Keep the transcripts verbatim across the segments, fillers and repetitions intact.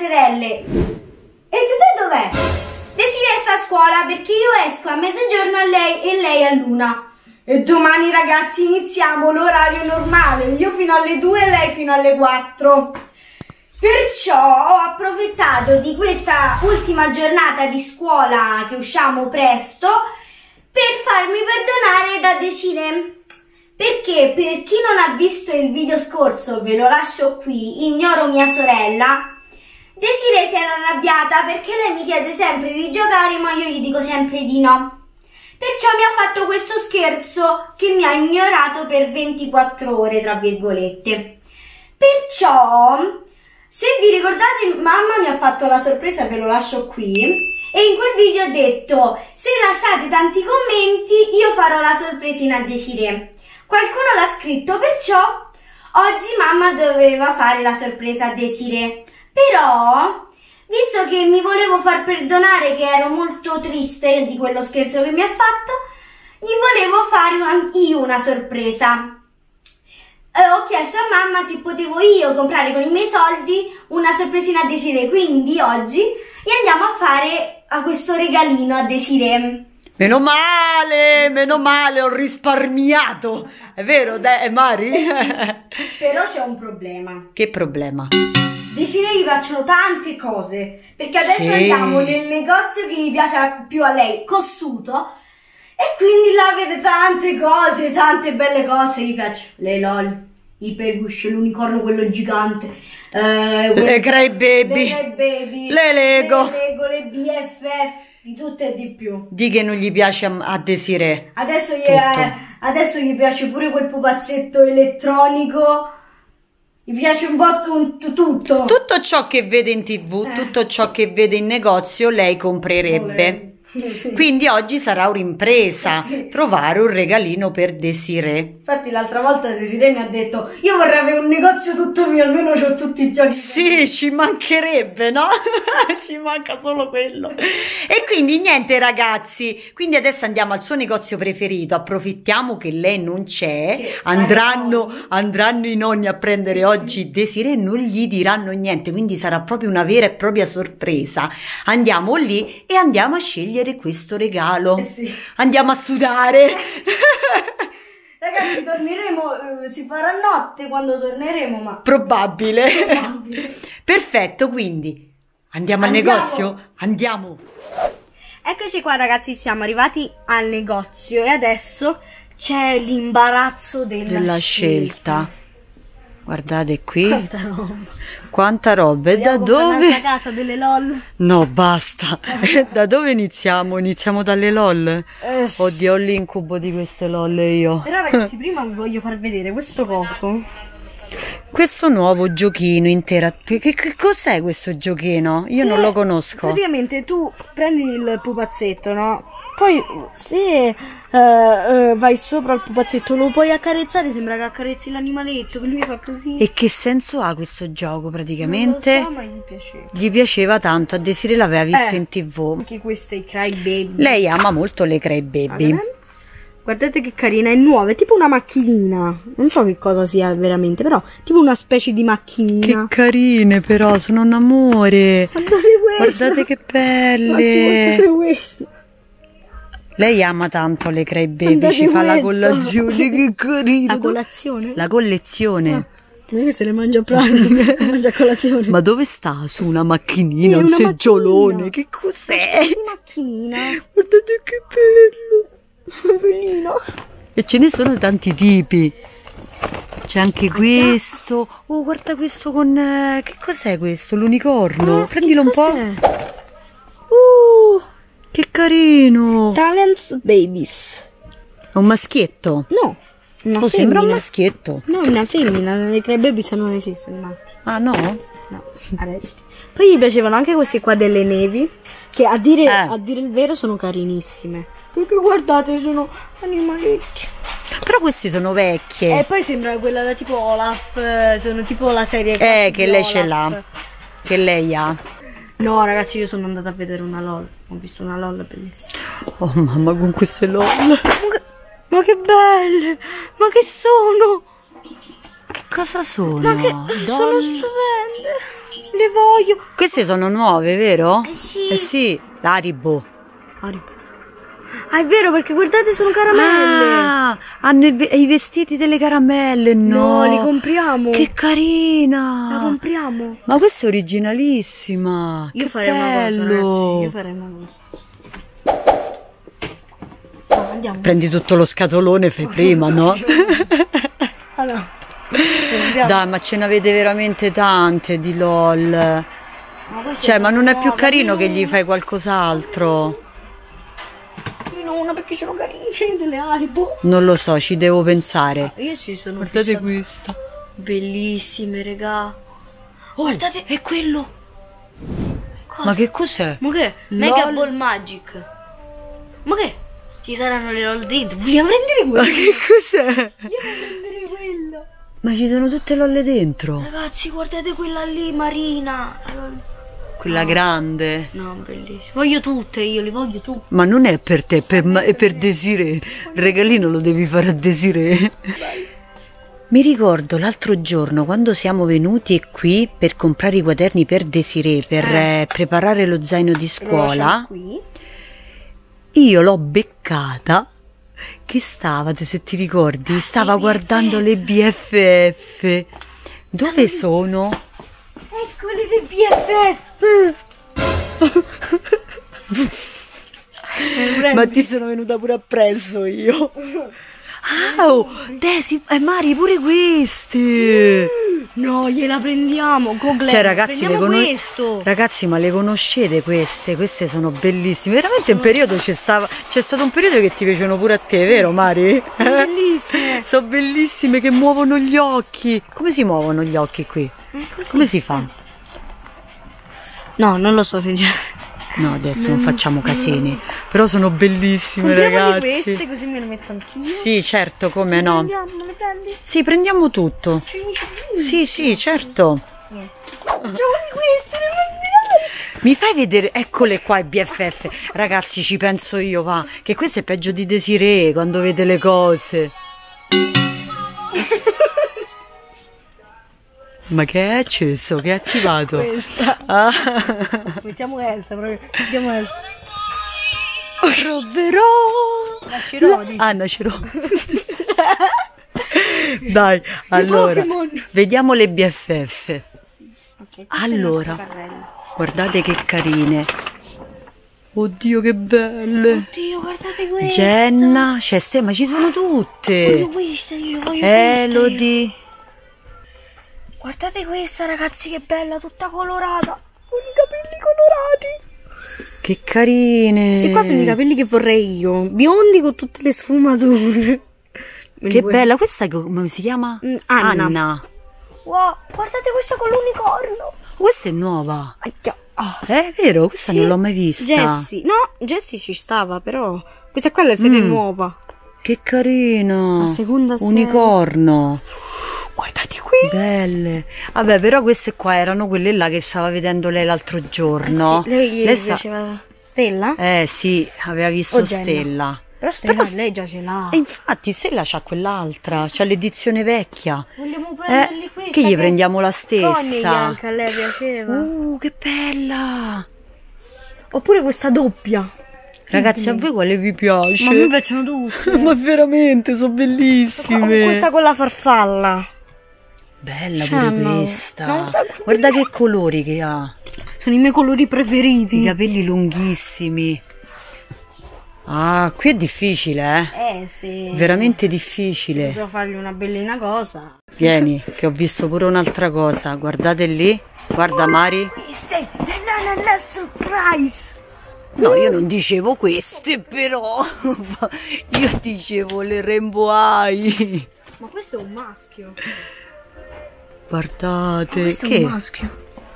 sorelle. E te dov'è? Desiree sta a scuola perché io esco a mezzogiorno a lei e lei a l'una. E domani ragazzi iniziamo l'orario normale, io fino alle due e lei fino alle quattro. Perciò ho approfittato di questa ultima giornata di scuola che usciamo presto per farmi perdonare da Desiree. Perché per chi non ha visto il video scorso, ve lo lascio qui, ignoro mia sorella, Desiree si era arrabbiata perché lei mi chiede sempre di giocare ma io gli dico sempre di no. Perciò mi ha fatto questo scherzo che mi ha ignorato per ventiquattro ore, tra virgolette. Perciò, se vi ricordate, mamma mi ha fatto la sorpresa, ve lo lascio qui, e in quel video ho detto, se lasciate tanti commenti io farò la sorpresina a Desiree. Qualcuno l'ha scritto, perciò oggi mamma doveva fare la sorpresa a Desiree. Però, visto che mi volevo far perdonare che ero molto triste di quello scherzo che mi ha fatto, gli volevo fare una, io una sorpresa. Eh, ho chiesto a mamma se potevo io comprare con i miei soldi una sorpresina a Desiree, quindi oggi gli andiamo a fare a questo regalino a Desiree. Meno male, meno male, ho risparmiato. È vero, De Mari? Eh sì, però c'è un problema. Che problema? Desiree gli piacciono tante cose, perché adesso sì. Andiamo nel negozio che gli piace più a lei, Cossuto, e quindi là vede tante cose, tante belle cose, gli piacciono le LOL, i peluche, l'unicorno quello gigante, eh, le Cry Baby, le, Cry Baby, le Lego, le Lego, le B F F, di tutto e di più. Di che non gli piace a, a Desiree. Adesso gli, è, adesso gli piace pure quel pupazzetto elettronico. Mi piace un po' tutto. Tutto ciò che vede in tv, eh. tutto ciò che vede in negozio, lei comprerebbe. Sì. Quindi oggi sarà un'impresa sì. trovare un regalino per Desiree. Infatti l'altra volta Desiree mi ha detto io vorrei avere un negozio tutto mio, almeno ho tutti i giochi. Sì, ci mancherebbe, no? Ci manca solo quello. E quindi niente ragazzi, quindi adesso andiamo al suo negozio preferito, approfittiamo che lei non c'è, andranno, andranno i nonni a prendere sì. oggi Desiree, non gli diranno niente, quindi sarà proprio una vera e propria sorpresa. Andiamo lì e andiamo a scegliere questo regalo. Eh sì. Andiamo a sudare. Ragazzi, torneremo, eh, si farà notte quando torneremo, ma probabile. probabile. Perfetto, quindi andiamo, andiamo al negozio? Andiamo. Eccoci qua ragazzi, siamo arrivati al negozio e adesso c'è l'imbarazzo della, della scelta. scelta. Guardate qui. Quanta roba. Quanta roba. E da dove? La casa delle LOL. No, basta. Da dove iniziamo? Iniziamo dalle LOL? Eh, sì. Oddio, ho l'incubo di queste LOL io. Però ragazzi, prima vi voglio far vedere questo coso. Questo nuovo giochino interattivo. Che, che cos'è questo giochino? Io che non lo conosco. Praticamente tu prendi il pupazzetto, no? Poi se uh, uh, vai sopra il pupazzetto lo puoi accarezzare, sembra che accarezzi l'animaletto, che lui fa così. E che senso ha questo gioco praticamente? Non lo so, ma gli piaceva. Gli piaceva tanto, a Desiree l'aveva visto eh, in tv. Anche queste i Cry Baby. Lei ama molto le Cry Baby. Ah, guardate che carina, è nuova, è tipo una macchinina. Non so che cosa sia veramente, però tipo una specie di macchinina. Che carine però, sono un amore. Guardate questa. Guardate che belle. Guardate questa. Lei ama tanto le Cry Baby, ci fa la colazione, che carino. La colazione? La collezione. Ah, che se le mangia a pranzo, mangia a colazione. Ma dove sta? Su una macchinina, sì, un una seggiolone, macchinina. Che cos'è? Una macchinina. Guardate che bello. Bellino. E ce ne sono tanti tipi. C'è anche questo. Oh, guarda questo con... Eh, che cos'è questo? L'unicorno. Ah, prendilo un po'. Uh, che carino. Talents Babies. È un maschietto? No. Una oh, sembra un maschietto. No, una femmina. Le Cry Babies non esiste il maschio. Ah, no? No. Poi gli piacevano anche questi qua delle nevi, che a dire, eh. a dire il vero sono carinissime. Perché guardate, sono animaletti. Però queste sono vecchie. E poi sembra quella da tipo Olaf, sono tipo la serie Eh, che lei Olaf. ce l'ha. Che lei ha. No, ragazzi, io sono andata a vedere una LOL. Ho visto una LOL bellissima. Oh, mamma, con queste LOL. Ma che, ma che belle! Ma che sono? Che cosa sono? Ma che Doll... sono stupende! Le voglio. Queste sono nuove, vero? Eh sì. Eh sì, l'Haribo. Haribo. Ah, è vero, perché guardate, sono caramelle. Ah, hanno i, i vestiti delle caramelle, no? No, li compriamo. Che carina. La compriamo. Ma questa è originalissima. Io che farei bello. una cosa, ragazzi. Io farei una cosa. No, andiamo. Prendi tutto lo scatolone, fai prima, no? Allora. Dai, ma ce n'avete veramente tante di LOL. Ma cioè, ma non è più no, carino no. che gli fai qualcos'altro? Una perché sono carine delle Haribo. Non lo so, ci devo pensare. Io ci sono Guardate fissata. questa. Bellissime, regà. Oh, Guardate. è quello. Cosa? Ma che cos'è? Ma che? LOL. Mega Ball Magic. Ma che? Ci saranno le LOL dentro. Vogliamo prendere Ma quello? che cos'è? Io voglio prendere quello. Ma ci sono tutte LOL dentro. Ragazzi, guardate quella lì, Marina. La LOL. Quella grande. No, bellissima. Voglio tutte, io le voglio tutte. Ma non è per te, è per, ma- è per Desiree. Il regalino lo devi fare a Desiree. Mi ricordo l'altro giorno quando siamo venuti qui per comprare i quaderni per Desiree, per Eh. eh, preparare lo zaino di Lo scuola, lasciamo qui. io l'ho beccata che stava, se ti ricordi, stava B F F. guardando le B F F. Dove sono? Eccole le B F F. Ma ti sono venuta pure appresso io. Ah, oh, Desi, eh, Mari, pure queste. No, gliela prendiamo. Google. Cioè, ragazzi, le prendiamo cono- questo. ragazzi, ma le conoscete queste? Queste sono bellissime. Veramente un periodo c'è stava, c'è stato un periodo che ti piacevano pure a te, vero, Mari? Sono bellissime. Sono bellissime, che muovono gli occhi. Come si muovono gli occhi qui? Così. Come si fa? No, non lo so se già. No, adesso non facciamo casini. Però sono bellissime, Compriamo di ragazzi. queste così me le metto anch'io. Sì, certo, come no. Andiamo, me le prendi? Sì, prendiamo tutto. Sì, sì. Sì, sì, certo. Facciamo di queste, le prendiamo. Mi fai vedere, eccole qua i B F F. Ragazzi, ci penso io, va. Che questo è peggio di Desiree quando vede le cose. Ma che è acceso? Che è attivato? Questa. Ah, Mettiamo Elsa proprio. Mettiamo Elsa. proverò. Nascerò, dici. Ah, nascerò. Dai, allora, Pokémon. vediamo le B F F. Ok, Allora. questa è la nostra carrella. Guardate che carine. Oddio, che belle. Oddio, guardate questa. Jenna, c'è ste, ma ci sono tutte. Voglio questa, io voglio questa. io. Elodie. Guardate questa, ragazzi, che bella, tutta colorata. Con i capelli colorati. Che carine. Questi qua sono i capelli che vorrei io. Biondi con tutte le sfumature. Che bella, questa come si chiama? Mm, Anna. Anna. Wow, guardate questa con l'unicorno. Questa è nuova. Aia. Oh. È vero, questa Sì. non l'ho mai vista. Jessie. No, Jessie ci stava, però questa qua è la serie Mm. nuova. Che carina. La seconda serie. Unicorno. Guardate qui. Belle. Vabbè, però queste qua erano quelle là che stava vedendo lei l'altro giorno. Eh sì, lei, Lei gli sta- piaceva Stella? Eh sì, aveva visto O Jenna. Stella. Però Stella Però- lei già ce l'ha. E infatti Stella c'ha quell'altra, c'ha l'edizione vecchia. Vogliamo Eh, prenderli questa? che gli prendiamo la stessa? Conny anche a lei piaceva. Uh, che bella! Oppure questa doppia. Ragazzi, a voi quale vi piace? Ma a me piacciono tutte. Ma veramente, sono bellissime. Questa con la farfalla. Bella Cioè, pure no. questa. No, Guarda che colori che ha. Sono i miei colori I preferiti. capelli lunghissimi. Ah, qui è difficile, eh? Eh sì. Veramente difficile. Devo fargli una bellina cosa. Vieni, che ho visto pure un'altra cosa. Guardate lì. Guarda Mari. Questa è la la la surprise. No, io non dicevo queste, però. Io dicevo le Rainbow Eye. Ma questo è un maschio. Guardate. Questo è che? un maschio.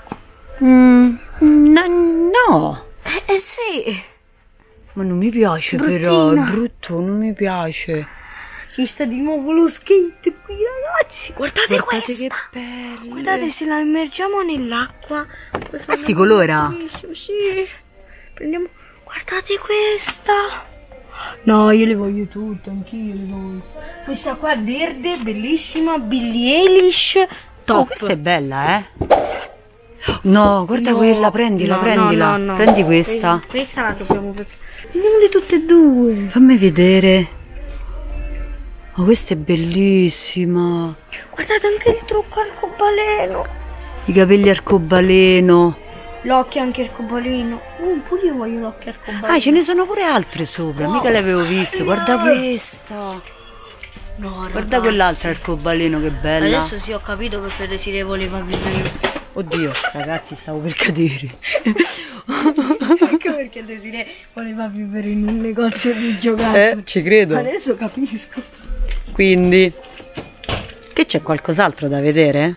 Mm, no, no. Eh, eh sì. Ma non mi piace però. Bruttina. È brutto, non mi piace. Ci sta di nuovo lo skate qui, ragazzi. Guardate, Guardate questa. che belle. Guardate, se la immergiamo nell'acqua. poi Ah, fa si una colora? bellissima, sì. Prendiamo. Guardate questa. No, io le voglio tutte, anch'io le voglio. Questa qua è verde, bellissima, Billie Eilish. Top. Oh, questa è bella, eh? No, guarda No, quella, prendila, no, prendila. no, no, no. Prendi questa. Questa, questa la dobbiamo fare. Prendiamole tutte e due. Fammi vedere. Ma questa è bellissima. Guardate anche il trucco arcobaleno. I capelli arcobaleno. L'occhio anche arcobaleno. Uh, pure io voglio l'occhio arcobaleno. Ah, ce ne sono pure altre sopra, No. mica le avevo viste. Guarda questa. No, Guarda quell'altra arcobaleno, che bella. Adesso sì, ho capito perché Desiree voleva vivere. Oddio, ragazzi, stavo per cadere. Ecco perché Desiree voleva vivere in un negozio di giocattoli. Eh, ci credo. Adesso capisco. Quindi, che c'è qualcos'altro da vedere?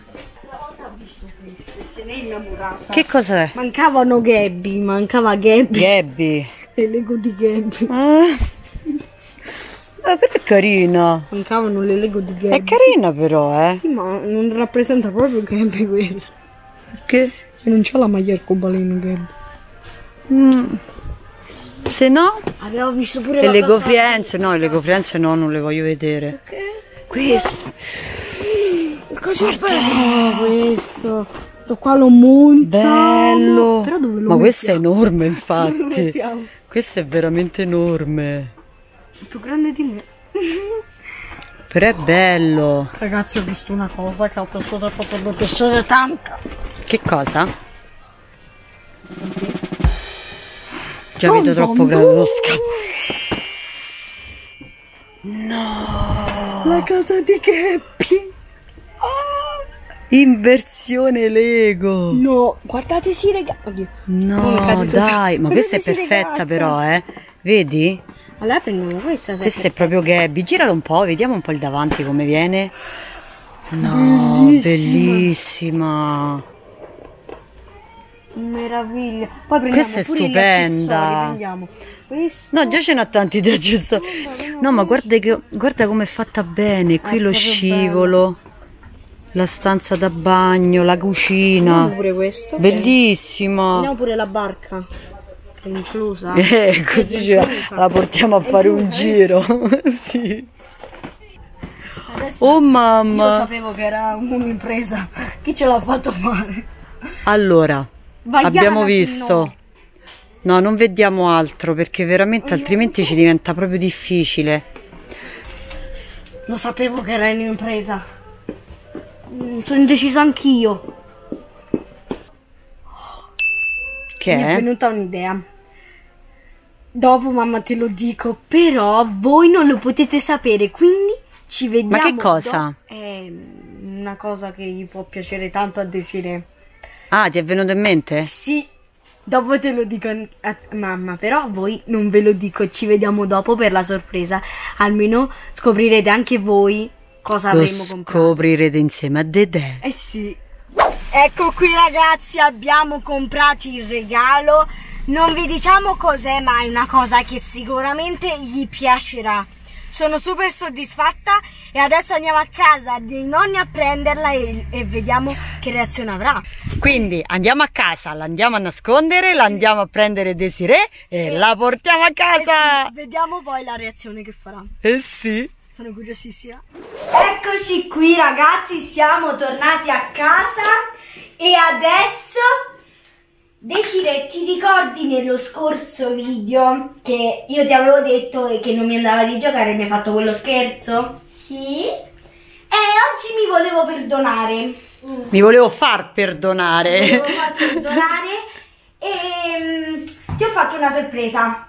Se ne è innamorata. Che cos'è? Mancavano Gabby, mancava Gabby. Gabby. Le Lego di Gabby. Ah. Eh, però è carina. Mancavano le Lego di Gabby. È carina però, eh. Sì, ma non rappresenta proprio Gabby questo. Perché? E non c'ha la maglia arcobaleno Gabby. Mm. Se no, Avevo visto pure le la Lego casa- Friends, no, le Lego Friends no, non le voglio vedere. Perché? Questo. Cosa bello questo? Questo qua lo monta. Bello. Però dove lo Ma questo è mettiamo? enorme, Dove lo infatti. mettiamo? Questo è veramente enorme. È più grande di me. Però è bello. Ragazzi, ho visto una cosa che altra cosa potrebbe piacere tanto. Che cosa? Già Dum vedo dum troppo grande dum. lo schermo. No. La casa di Gabby. Inversione Lego. No, guardate si regala. Oddio. Non è No, caduto. dai, ma questa è Guardate, si perfetta regala. però, eh. Vedi? Allora prendiamo questa. se Questa è proprio Gabby. Giralo un po', vediamo un po' il davanti come viene. No, bellissima. Meraviglia. Poi prendiamo Questa è pure gli stupenda. accessori, prendiamo questo. No, già ce n'ha tanti di accessori. No, ma guarda, che, guarda com'è fatta bene. Qui È lo proprio scivolo, la stanza da bagno, la cucina. Prendiamo pure questo. Bellissima. Prendiamo pure la barca. Che è inclusa. Eh, così ce la, la portiamo a È fare un inclusa, giro. Sì. Adesso Oh io mamma. sapevo che era un'impresa. Chi ce l'ha fatto fare? Allora, Vaiana, abbiamo sì, visto. no. No, non vediamo altro perché veramente altrimenti ci diventa proprio difficile. Lo sapevo che era un'impresa. Mm, Sono indecisa anch'io. Che Mi è è? venuta un'idea. Dopo mamma te lo dico, però voi non lo potete sapere, quindi ci vediamo. Ma che cosa? do- È una cosa che gli può piacere tanto a Desiree. Ah, ti è venuto in mente? Sì, dopo te lo dico a mamma, però voi non ve lo dico, ci vediamo dopo per la sorpresa. Almeno scoprirete anche voi cosa Lo avremo comprato. scoprirete insieme a Dedè. Eh sì. Ecco qui ragazzi, abbiamo comprato il regalo. Non vi diciamo cos'è, ma è una cosa che sicuramente gli piacerà. Sono super soddisfatta e adesso andiamo a casa dei nonni a prenderla e, e vediamo che reazione avrà. Quindi andiamo a casa, la andiamo a nascondere, la andiamo a prendere Desiree e la portiamo a Eh casa. sì, vediamo poi la reazione che farà. Eh sì. Sono curiosissima. Eccoci qui ragazzi, siamo tornati a casa e adesso Desiree, ti ricordi nello scorso video che io ti avevo detto che non mi andava di giocare e mi hai fatto quello scherzo? Sì. E oggi mi volevo perdonare. Mi volevo far perdonare. Mi volevo far perdonare e mm, ti ho fatto una sorpresa.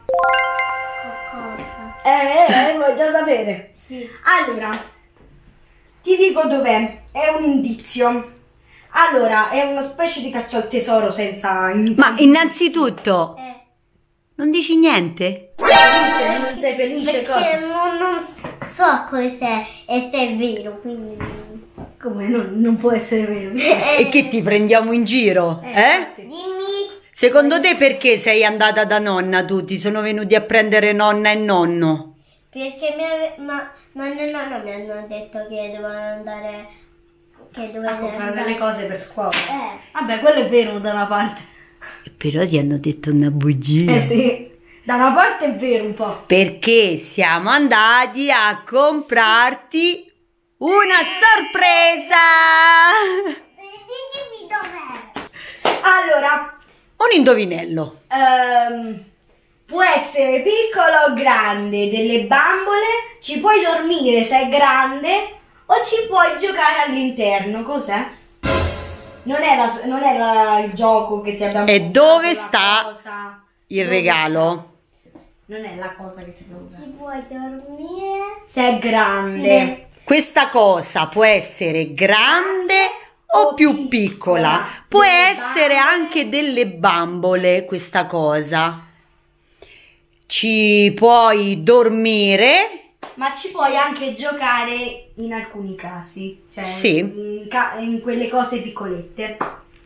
Cosa? Eh, eh, vuoi già sapere? Sì. Allora, ti dico dov'è. È un indizio. Allora, è una specie di caccia al tesoro senza... Ma innanzitutto, Eh. non dici niente? Felice, non sei felice Perché cosa? non, non so cos'è e se è vero, quindi... Come non, non può essere vero? E che ti prendiamo in giro? Eh? infatti. Dimmi. Secondo te perché sei andata da nonna tu? Ti sono venuti a prendere nonna e nonno? Perché mi ave- ma nonno e nonno mi hanno detto che dovevano andare... Che A dovevano comprare andare... le cose per scuola. Eh. Vabbè, quello è vero da una parte. Però ti hanno detto una bugia. Eh sì, da una parte è vero un po'. Perché siamo andati a comprarti una sorpresa! Ditemi dov'è. Allora, Un indovinello. ehm, può essere piccolo o grande, delle bambole, ci puoi dormire se è grande o ci puoi giocare all'interno. Cos'è? Non è, la, non è la- il gioco che ti abbiamo E comprato, dove la sta cosa. Il Dove regalo. sta? Non è la cosa che ti abbiamo comprato. Ci puoi dormire? Se è grande. Questa cosa può essere grande o più piccola. Può essere anche delle bambole questa cosa. Ci puoi dormire. Ma ci puoi anche giocare in alcuni casi. Cioè Sì. in, ca- in quelle cose piccolette.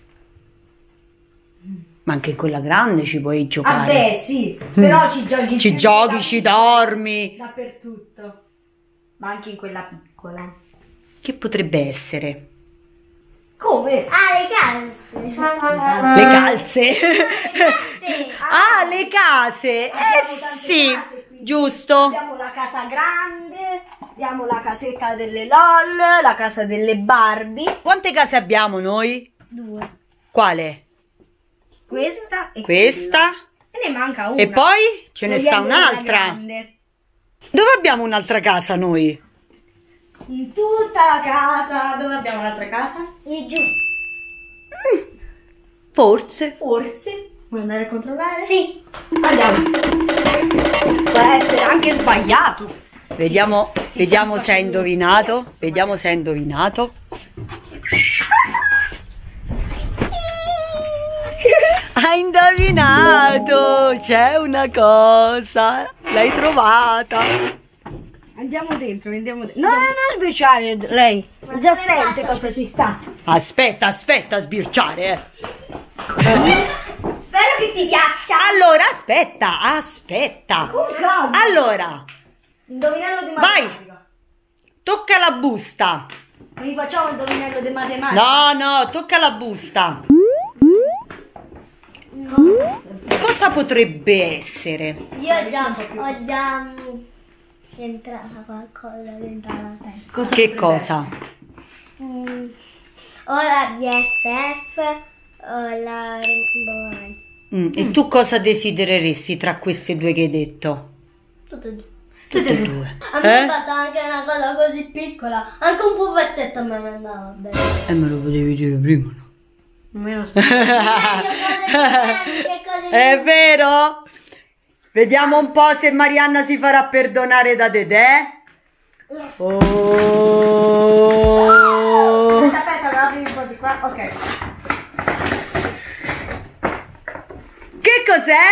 Ma anche in quella grande ci puoi giocare. Vabbè, sì. Però ci giochi. Ci più giochi, da- ci dormi. Dappertutto. Ma anche in quella piccola. Che potrebbe essere? Come? Ah, le calze. Le calze. Sì. Ah, le case. Abbiamo Eh tante sì, case, quindi giusto. Abbiamo la casa grande, abbiamo la casetta delle LOL, la casa delle Barbie. Quante case abbiamo noi? Due. Quale? Questa e Questa. quella. E ne manca una. E poi ce ne sta Togliendo quella un'altra. grande. Dove abbiamo un'altra casa noi? In tutta la casa. Dove abbiamo l'altra casa? E giù. Forse. Forse. Vuoi andare a controllare? Sì. Andiamo. Può essere anche sbagliato. Vediamo, vediamo se hai indovinato. Vediamo se hai indovinato. Hai indovinato! C'è una cosa! L'hai trovata! Andiamo dentro, andiamo dentro. No, no, non sbirciare lei. Già sente cosa ci sta. Aspetta, aspetta a sbirciare, eh. Spero che ti piaccia. Allora, aspetta, aspetta. Con calma. Allora, Indovinello di Vai. matematica. tocca la busta. Non facciamo il indovinello di matematica. No, no, tocca la busta. Cosa potrebbe essere? Io ho già, ho già entrata qualcosa dentro la testa. Cosa Che potrebbe cosa? Mm. O la B F F o la Rainbow High. Mm, E tu cosa desidereresti tra queste due che hai detto? Tutte e due. Tutte e due. A me Eh? basta anche una cosa così piccola. Anche un pupazzetto a me mi andava bene. Eh, me lo potevi dire prima, no? Meno Io cose più grandi, che cose più- È vero? Vediamo un po' se Marianna si farà perdonare da Dedè. Oh. Aspetta, aspetta, apri un po' di qua. Ok. Che cos'è?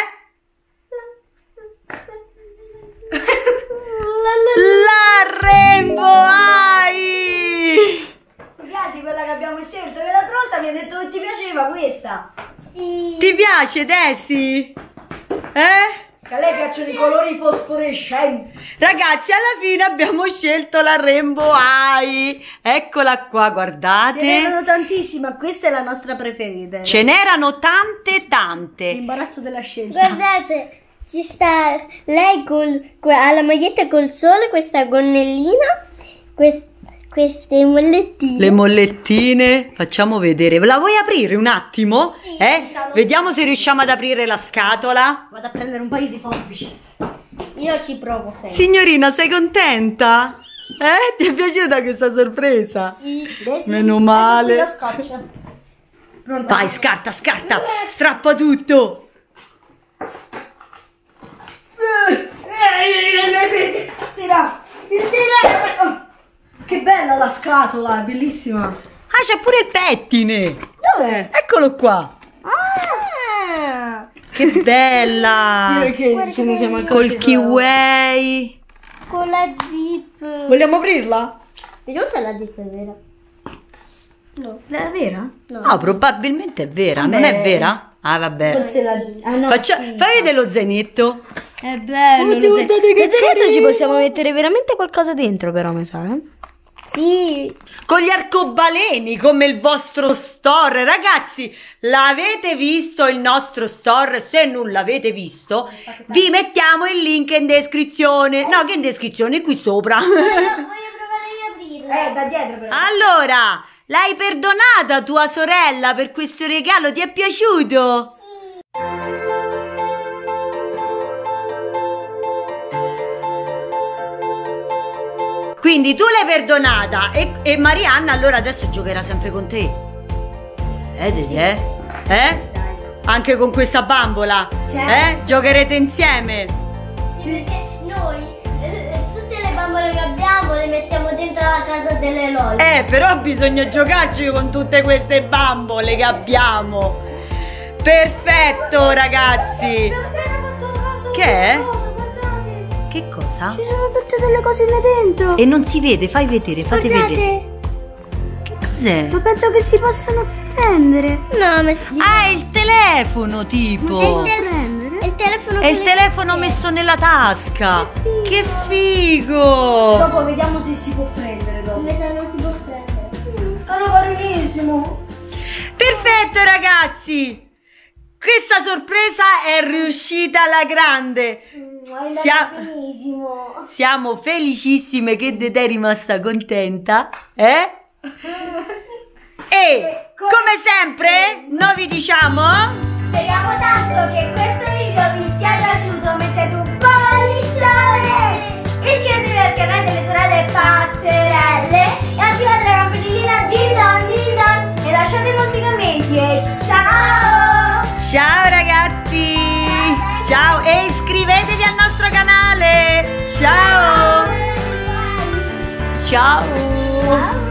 La Rainbow High! Ti piace quella che abbiamo scelto? Che l'altra volta mi hai detto che ti piaceva questa. Sì. Ti piace, Desi? Eh? Che a lei piacciono i colori fosforescenti. Ragazzi, alla fine abbiamo scelto la Rainbow High. Eccola qua, Ce guardate. n'erano tantissime, questa è la nostra preferita. Ce n'erano tante tante. L'imbarazzo della scelta. Guardate, ci sta lei col, que- ha la maglietta col sole, questa gonnellina, quest- queste mollettine. Le mollettine, facciamo vedere. La vuoi aprire un attimo? Sì, eh? ci stanno- Vediamo se riusciamo ad aprire la scatola. Vado a prendere un paio di forbici. Io ci provo sempre. Signorina, sei contenta? Eh? Ti è piaciuta questa sorpresa? Sì. Meno male. La scotch. Pronta? Vai, scarta, scarta. Strappa tutto. Tira. Tira. Oh, che bella la scatola, è bellissima. Ah, c'è pure il pettine. Dov'è? Eccolo qua. Ah, Che bella. Che ce ne siamo accorti Col solo. kiwi. con la zip. Vogliamo aprirla? Vediamo se la zip è vera. No. È vera? No. No, probabilmente è vera. Non Vabbè. è vera? Ah, vabbè. Forse la... Ah, no, Faccia... sì. Fai vedere lo zainetto. È bello. Oddio, lo zain- guardate che lo zainetto ci carino. possiamo mettere veramente qualcosa dentro, però, mi sa, eh? Sì. Con gli arcobaleni come il vostro store. Ragazzi, l'avete visto il nostro store? Se non l'avete visto, vi mettiamo il link in descrizione. No, che in descrizione? Qui sopra. Voglio, voglio provare a aprirla. Eh, da dietro, però. Allora, L'hai perdonata tua sorella per questo regalo? Ti è piaciuto? Quindi tu l'hai perdonata e, e Marianna allora adesso giocherà sempre con te. Eh, sì. eh? Eh? Anche con questa bambola? Certo. Eh? Giocherete insieme? Sì, perché noi eh, tutte le bambole che abbiamo le mettiamo dentro la casa delle lolle. Eh, però bisogna giocarci con tutte queste bambole che abbiamo. Perfetto, ragazzi. Che è? Che cosa? Ci sono tutte delle cosine dentro. E non si vede, fai vedere, fate Guardate. vedere. Che cos'è? Ma penso che si possano prendere. No, ma Ah, è il telefono tipo. è il, Prendere? è il telefono È il con le telefono cuffie. messo nella tasca. Che Che figo. Dopo vediamo se si può prendere dopo. Metà non si può prendere. Sono carinissimo. Perfetto, ragazzi. Questa sorpresa è riuscita alla grande. È Sia- benissimo. Siamo felicissime che te sei rimasta contenta, eh? E come sempre noi vi diciamo Speriamo tanto che questo video vi sia piaciuto. Mettete un pollicione, iscrivetevi al canale delle sorelle Pazzerelle e attivate la campanellina din don din don e lasciate molti commenti e ciao! ciao ragazzi, ciao e iscrivetevi al nostro canale, ciao, ciao. Ciao!